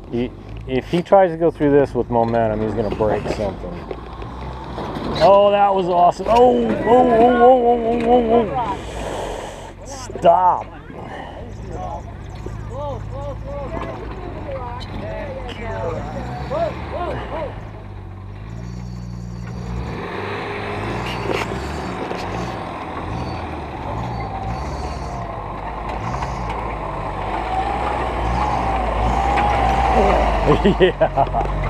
If he tries to go through this with momentum, he's going to break something. Oh, that was awesome. Oh, oh, oh, oh, oh, oh, oh. Stop. Yeah.